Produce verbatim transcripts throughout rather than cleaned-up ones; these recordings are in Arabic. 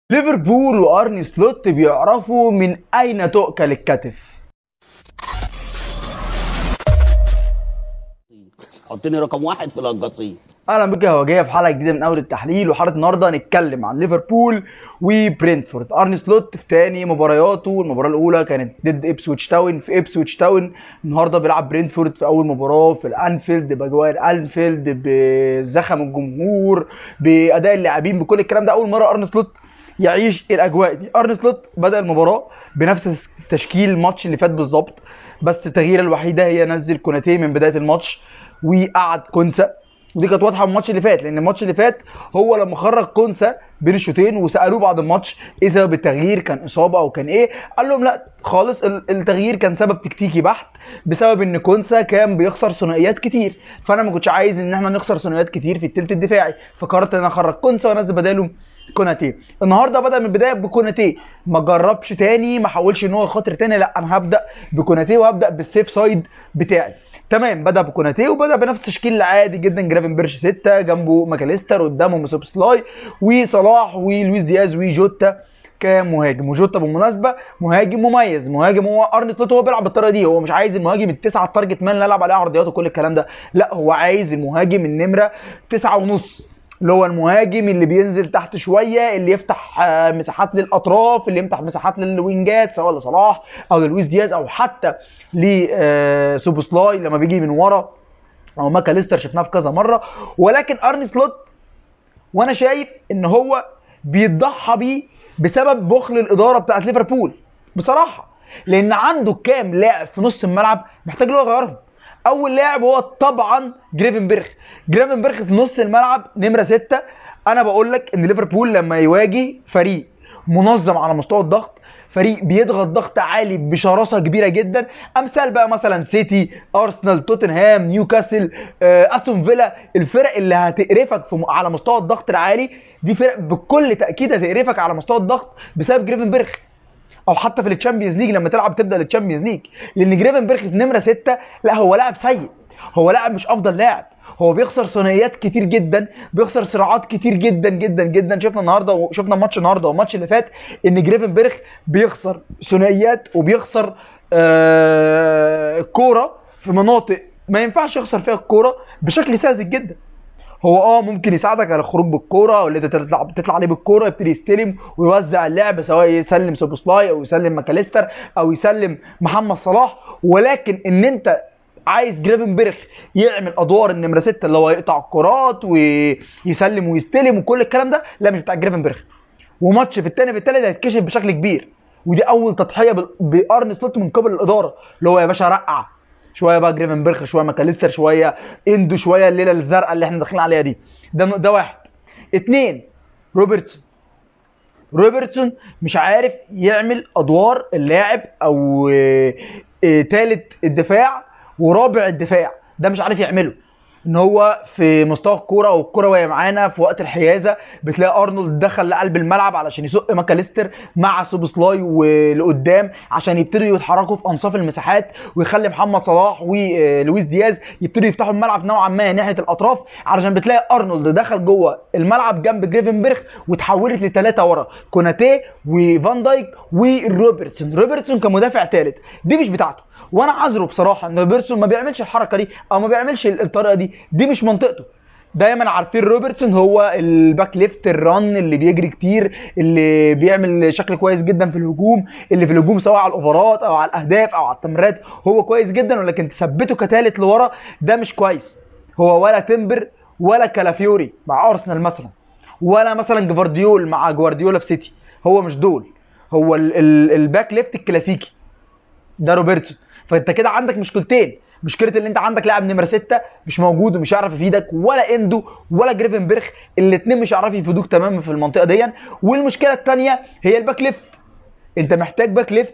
ليفربول وارني سلوت بيعرفوا من اين تؤكل الكتف. حطني رقم واحد في القصيم. اهلا بك يا هواجيه في حلقه جديده من اول التحليل، وحلقه النهارده هنتكلم عن ليفربول وبرينتفورد. ارني سلوت في تاني مبارياته، المباراه الاولى كانت ضد ابسويتش تاون في ابسويتش تاون، النهارده بيلعب برينتفورد في اول مباراه في الانفيلد، باجواير انفيلد، بزخم الجمهور، باداء اللاعبين، بكل الكلام ده. اول مره ارني سلوت يعيش الاجواء دي. ارني سلوت بدا المباراه بنفس تشكيل الماتش اللي فات بالظبط، بس التغييره الوحيده هي نزل كوناتي من بدايه الماتش وقعد كونسا، ودي كانت واضحه من الماتش اللي فات، لان الماتش اللي فات هو لما خرج كونسا بين الشوطين وسالوه بعد الماتش ايه سبب التغيير، كان اصابه او كان ايه، قال لهم لا خالص، التغيير كان سبب تكتيكي بحت، بسبب ان كونسا كان بيخسر ثنائيات كتير، فانا ما كنتش عايز ان احنا نخسر ثنائيات كتير في الثلث الدفاعي، فقررت ان انا اخرج كونسا وانزل بداله كوناتي. النهارده بدا من البدايه بكوناتي، ما جربش تاني، ما حاولش ان هو يخاطر تاني، لا انا هبدا بكوناتي وهبدا بالسيف سايد بتاعي. تمام، بدا بكوناتي وبدا بنفس التشكيل عادي جدا، جرافن بيرش ستة، جنبه ماكاليستر، قدامهم سوبسلاي وصلاح ولويس دياز وجوتا كمهاجم. وجوتا بالمناسبه مهاجم مميز، مهاجم، هو ارني سلوت هو بيلعب بالطريقه دي، هو مش عايز المهاجم التسعه التارجت مان اللي يلعب عليه عرضيات وكل الكلام ده، لا هو عايز المهاجم النمره تسعة ونص، اللي هو المهاجم اللي بينزل تحت شويه، اللي يفتح مساحات للاطراف، اللي يفتح مساحات للوينجات سواء لصلاح او للويس دياز او حتى لسوبوسلاي لما بيجي من ورا، او ماكاليستر شفناه في كذا مره. ولكن ارني سلوت وانا شايف ان هو بيتضحى بيه بسبب بخل الاداره بتاعت ليفربول بصراحه، لان عنده كام لاعب في نص الملعب محتاج له يغيرهم. اول لاعب هو طبعا جريفنبرخ. جريفنبرخ في نص الملعب نمره ستة. انا بقول لك ان ليفربول لما يواجه فريق منظم على مستوى الضغط، فريق بيضغط ضغط عالي بشراسه كبيره جدا، امثال بقى مثلا سيتي، ارسنال، توتنهام، نيوكاسل، آه، استون فيلا، الفرق اللي هتقرفك في على مستوى الضغط العالي، دي فرق بكل تاكيد هتقرفك على مستوى الضغط بسبب جريفنبرخ. او حتى في التشامبيونز ليج لما تلعب تبدا التشامبيونز ليج، لان جريفنبرخ في نمره ستة لا هو لاعب سيء، هو لاعب مش افضل لاعب، هو بيخسر ثنائيات كتير جدا، بيخسر صراعات كتير جدا جدا جدا. شفنا النهارده وشفنا الماتش النهارده والماتش اللي فات ان جريفنبرخ بيخسر ثنائيات وبيخسر آه كوره في مناطق ما ينفعش يخسر فيها الكوره بشكل ساذج جدا. هو اه ممكن يساعدك على الخروج بالكوره، او اللي انت تطلع بتطلع عليه بالكوره يبتدي يستلم ويوزع اللعب، سواء يسلم سوبوسلاي او يسلم ماكاليستر او يسلم محمد صلاح، ولكن ان انت عايز جريفنبرخ يعمل ادوار النمره ستة اللي هو يقطع الكرات ويسلم ويستلم وكل الكلام ده، لا مش بتاع جريفنبرخ. وماتش في الثاني في الثالث هيتكشف بشكل كبير، ودي اول تضحيه بارن سلوت من قبل الاداره، اللي هو يا باشا رقع شويه بقى جريفنبرخ، شويه ماكاليستر، شويه اندو، شويه الليله الزرقاء اللي احنا داخلين عليها دي. ده ده واحد. اتنين، روبرتسون. روبرتسون مش عارف يعمل ادوار اللاعب او اه اه تالت الدفاع ورابع الدفاع، ده مش عارف يعمله. ان هو في مستوى الكوره او الكوره وهي معانا في وقت الحيازه بتلاقي ارنولد دخل لقلب الملعب علشان يزق ماكاليستر مع سوبوسلاي ولقدام عشان يبتدوا يتحركوا في انصاف المساحات، ويخلي محمد صلاح ولويس دياز يبتدوا يفتحوا الملعب نوعا ما ناحيه الاطراف، علشان بتلاقي ارنولد دخل جوه الملعب جنب جريفنبرخ وتحولت لثلاثه ورا، كوناتي وفان دايك وروبرتسون. روبرتسون كمدافع ثالث، دي مش بتاعته، وانا عذره بصراحه ان روبرتسون ما بيعملش الحركه دي او ما بيعملش الطريقه دي، دي مش منطقته. دايما عارفين روبرتسون هو الباك ليفت الرن اللي بيجري كتير، اللي بيعمل شكل كويس جدا في الهجوم، اللي في الهجوم سواء على الاوفرات او على الاهداف او على التمريرات هو كويس جدا، ولكن تثبته كثالث لورا ده مش كويس. هو ولا تمبر ولا كالافيوري مع ارسنال مثلا، ولا مثلا جفارديول مع جوارديولا في سيتي، هو مش دول، هو ال ال الباك ليفت الكلاسيكي ده روبرتسون. فانت كده عندك مشكلتين، مشكله اللي انت عندك لاعب نمره ستة مش موجود ومش هيعرف يفيدك، ولا اندو ولا جريفنبرخ، الاثنين مش هيعرفوا يفيدوك تماما في المنطقه دي. والمشكله الثانيه هي الباك ليفت، انت محتاج باك ليفت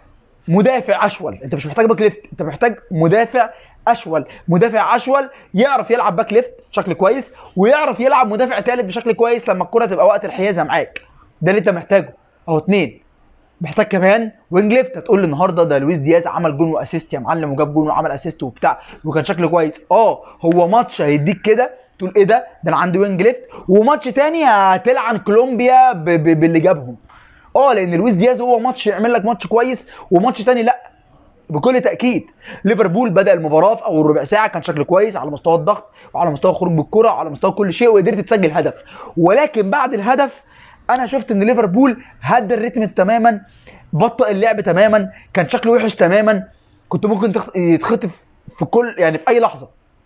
مدافع اشول، انت مش محتاج باك ليفت، انت محتاج مدافع اشول، مدافع اشول يعرف يلعب باك ليفت بشكل كويس ويعرف يلعب مدافع ثالث بشكل كويس لما الكره تبقى وقت الحيازه معاك، ده اللي انت محتاجه. اهو اثنين. محتاج كمان وينج ليفت. هتقول لي النهارده ده لويس دياز عمل جون واسيست يا معلم، وجاب جون وعمل اسيست وبتاع وكان شكله كويس، اه هو ماتش هيديك كده تقول ايه ده ده انا عندي وينج ليفت، وماتش تاني هتلعن كولومبيا ب... ب... باللي جابهم. اه لان لويس دياز هو ماتش يعمل لك ماتش كويس وماتش تاني لا. بكل تاكيد ليفربول بدا المباراه في اول ربع ساعه كان شكل كويس على مستوى الضغط وعلى مستوى الخروج بالكره وعلى مستوى كل شيء، وقدرت تسجل هدف. ولكن بعد الهدف انا شفت ان ليفربول هدى الريتم تماما، بطأ اللعب تماما، كان شكله وحش تماما. كنت ممكن يتخطف في كل يعني في اي لحظه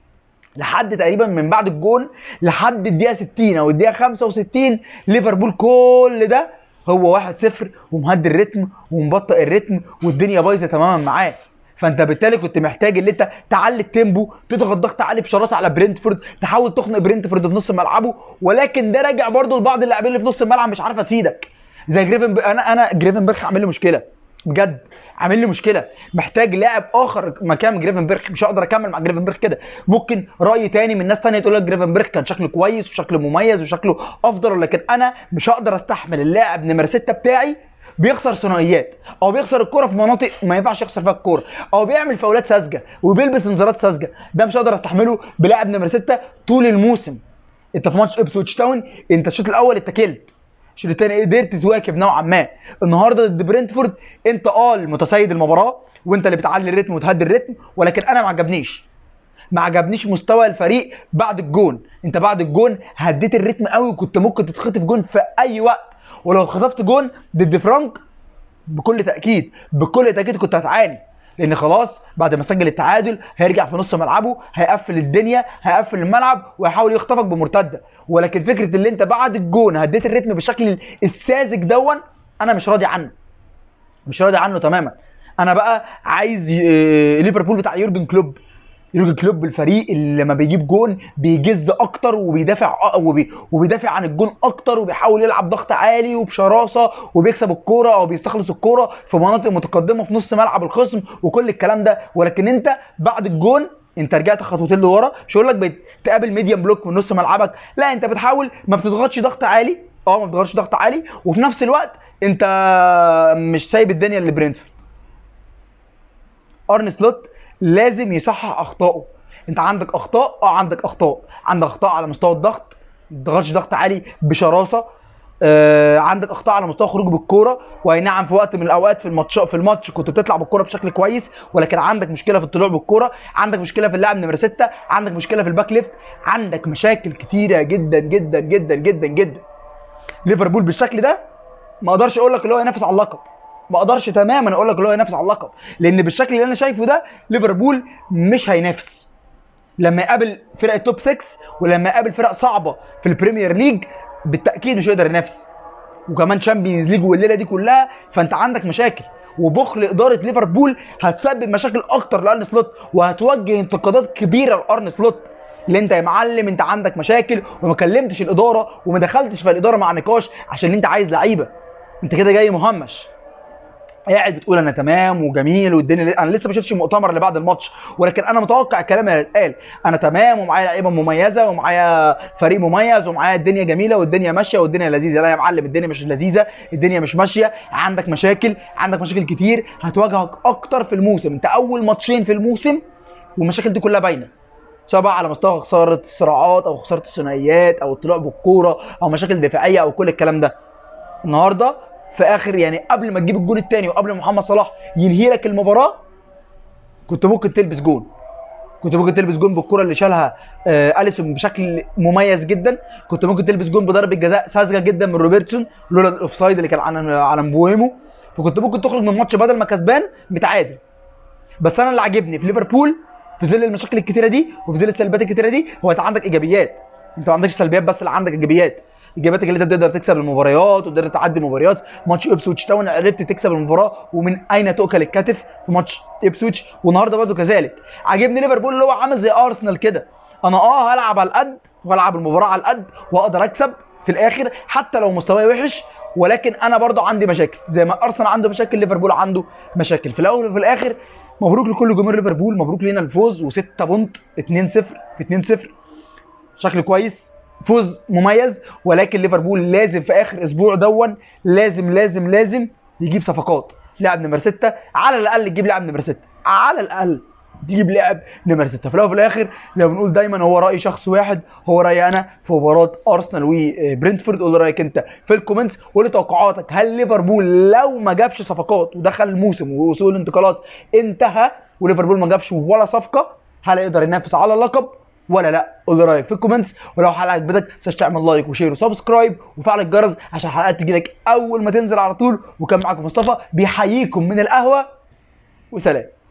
لحد تقريبا من بعد الجون لحد الدقيقه ستين او الدقيقه خمسة وستين. ليفربول كل ده هو واحد صفر ومهدي الريتم ومبطئ الريتم والدنيا بايظه تماما معاه. فانت بالتالي كنت محتاج ان انت تعلي التيمبو، تضغط ضغط عالي بشراسه على برينتفورد، تحاول تخنق برينتفورد في نص ملعبه. ولكن ده راجع برده لبعض اللاعبين اللي في نص الملعب مش عارفه تفيدك زي جريفن ب... انا انا جريفنبرخ عامل لي مشكله بجد، عامل لي مشكله. محتاج لاعب اخر مكان جريفنبرخ، مش هقدر اكمل مع جريفنبرخ كده. ممكن راي تاني من ناس تانيه تقول لك جريفنبرخ كان شكله كويس وشكله مميز وشكله افضل، لكن انا مش هقدر استحمل اللاعب نمره ستة بتاعي بيخسر ثنائيات او بيخسر الكوره في مناطق ما ينفعش يخسر فيها الكوره او بيعمل فاولات ساذجه وبيلبس انذارات ساذجه. ده مش هقدر استحمله بلاعب نمره ستة طول الموسم. انت في ماتش ابسويتش تاون انت الشوط الاول اتكلت، الشوط الثاني قدرت تواكب نوعا ما. النهارده ضد برينتفورد انت اه المتسيد المباراه وانت اللي بتعلي الريتم وتهدي الريتم، ولكن انا ما عجبنيش ما عجبنيش مستوى الفريق بعد الجون. انت بعد الجون هديت الريتم قوي وكنت ممكن تتخطف جون في اي وقت، ولو خطفت جون ضد فرانك بكل تاكيد بكل تاكيد كنت هتعاني، لان خلاص بعد ما سجل التعادل هيرجع في نص ملعبه هيقفل الدنيا هيقفل الملعب وهيحاول يخطفك بمرتده. ولكن فكره اللي انت بعد الجون هديت الريتم بالشكل الساذج دون انا مش راضي عنه، مش راضي عنه تماما. انا بقى عايز ليفربول بتاع يورجن كلوب، يورجن كلوب الفريق اللي لما بيجيب جون بيجز اكتر وبيدافع وبي وبيدافع عن الجون اكتر وبيحاول يلعب ضغط عالي وبشراسه وبيكسب الكوره او بيستخلص الكوره في مناطق متقدمه في نص ملعب الخصم وكل الكلام ده. ولكن انت بعد الجون انت رجعت خطوتين لورا. مش هقول لك بتقابل ميديم بلوك من نص ملعبك، لا انت بتحاول ما بتضغطش ضغط عالي اه ما بتضغطش ضغط عالي وفي نفس الوقت انت مش سايب الدنيا لبرينتفورد. ارن سلوت لازم يصحح اخطائه. انت عندك اخطاء اه عندك اخطاء عندك اخطاء على مستوى الضغط، ما تضغطش ضغط عالي بشراسه. آه عندك اخطاء على مستوى خروج بالكوره، واي نعم في وقت من الاوقات في الماتش في الماتش كنت بتطلع بالكوره بشكل كويس، ولكن عندك مشكله في الطلوع بالكوره، عندك مشكله في اللاعب نمره ستة، عندك مشكله في الباك ليفت، عندك مشاكل كتيره جدا جدا جدا جدا جدا. ليفربول بالشكل ده ما اقدرش اقول لك اللي هو ينافس على اللقب، ما اقدرش تماما اقول لك اللي هو ينافس على اللقب، لان بالشكل اللي انا شايفه ده ليفربول مش هينافس. لما يقابل فرق التوب ستة ولما يقابل فرق صعبه في البريمير ليج بالتاكيد مش هيقدر ينافس، وكمان تشامبيونز ليج والليله دي كلها. فانت عندك مشاكل، وبخل اداره ليفربول هتسبب مشاكل اكتر لارن سلوت وهتوجه انتقادات كبيره لارن سلوت. اللي انت يا معلم انت عندك مشاكل وما كلمتش الاداره وما دخلتش في الاداره مع نقاش عشان انت عايز لعيبه، انت كده جاي مهمش قاعد بتقول انا تمام وجميل والدنيا. انا لسه ما شفتش المؤتمر اللي بعد الماتش، ولكن انا متوقع الكلام اللي اتقال. انا تمام ومعايا لعيبه مميزه ومعايا فريق مميز ومعايا الدنيا جميله والدنيا ماشيه والدنيا لذيذه. لا يا معلم الدنيا مش لذيذه، الدنيا مش ماشيه، عندك مشاكل عندك مشاكل كتير هتواجهك اكتر في الموسم. انت اول ماتشين في الموسم والمشاكل دي كلها باينه، سواء بقى على مستوى خساره الصراعات او خساره الثنائيات او الطلوع بالكوره او مشاكل دفاعيه او كل الكلام ده. النهارده في اخر يعني قبل ما تجيب الجون الثاني وقبل ما محمد صلاح ينهي لك المباراه كنت ممكن تلبس جون، كنت ممكن تلبس جون بالكره اللي شالها آه اليسون بشكل مميز جدا، كنت ممكن تلبس جون بضربه جزاء ساذجه جدا من روبرتسون لولا الاوفسايد اللي كان على على مبويمو، فكنت ممكن تخرج من الماتش بدل ما كسبان متعادل. بس انا اللي عاجبني في ليفربول في ظل المشاكل الكتيره دي وفي ظل السلبيات الكتيره دي هو انت عندك ايجابيات. انت ما عندكش سلبيات بس اللي عندك ايجابيات، ايجابياتك اللي انت تقدر تكسب المباريات وتقدر تعدي المباريات. ماتش ابسويتش تاون عرفت تكسب المباراه ومن اين تؤكل الكتف في ماتش ابسويتش، والنهارده برده كذلك. عاجبني ليفربول اللي هو عامل زي ارسنال كده، انا اه هلعب على القد والعب المباراه على القد واقدر اكسب في الاخر حتى لو مستواي وحش، ولكن انا برده عندي مشاكل زي ما ارسنال عنده مشاكل ليفربول عنده مشاكل. في الاول وفي الاخر مبروك لكل جمهور ليفربول، مبروك لينا الفوز وستة بونت اتنين صفر في اتنين صفر، شكل كويس، فوز مميز. ولكن ليفربول لازم في اخر اسبوع دون لازم لازم لازم يجيب صفقات لاعب نمره ستة، على الاقل تجيب لاعب نمره ستة على الاقل. وتجيب لاعب نمره ستة. في الاول وفي الاخر زي ما بنقول دايما هو راي شخص واحد، هو رايي انا في مباراه ارسنال وبرنتفورد. قول لي رايك انت في الكومنتس، وقول لي توقعاتك، هل ليفربول لو ما جابش صفقات ودخل الموسم وسوق الانتقالات انتهى وليفربول ما جابش ولا صفقه، هل يقدر ينافس على اللقب ولا لا؟ قول لي رايك في الكومنتس. ولو الحلقه عجبتك ما تنساش تعمل لايك وشير وسبسكرايب وفعل الجرس عشان الحلقات تجيلك اول ما تنزل على طول. وكان معاكم مصطفى بيحييكم من القهوه، وسلام.